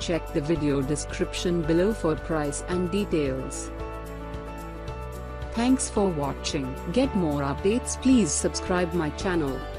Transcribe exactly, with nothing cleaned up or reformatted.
check the video description below for price and details. Thanks for watching. Get more updates, please subscribe my channel.